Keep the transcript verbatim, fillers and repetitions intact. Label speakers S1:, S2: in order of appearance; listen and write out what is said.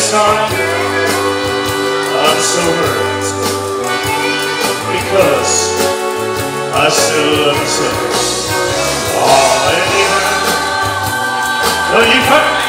S1: time I'm so hurt because I still love you so. Oh, anyhow, no, you cut.